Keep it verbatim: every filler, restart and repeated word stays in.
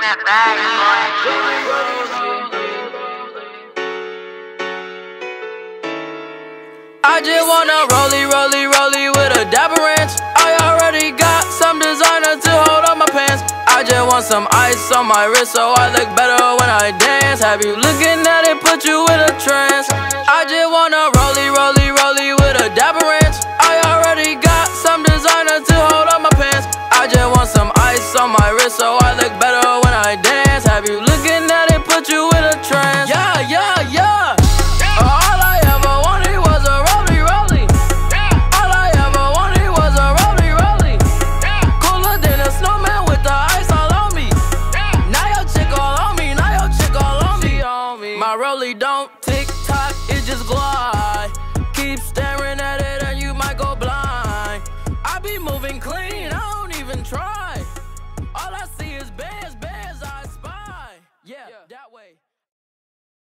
that bag, I just wanna rollie, rollie, rollie with a dapper ranch. I already got some designer to hold on my pants. I just want some ice on my wrist so I look better when I dance. Have you looking at it, put you in a trance. I just wanna rollie, rollie, rollie with a dapper ranch. I already got some designer to hold on my pants. I just want some ice on my wrist so I look better when I dance. Have you looking at it, put you in a trance. Yeah, yeah, yeah. All I ever wanted was a rollie, rollie. All I ever wanted was a rollie, rollie. Cooler than a snowman with the ice all on me. Now your chick all on me, now your chick all on me. My rollie don't tick tock, it just glide. Keep staring at it and you might go blind. I be moving clean, I don't even try.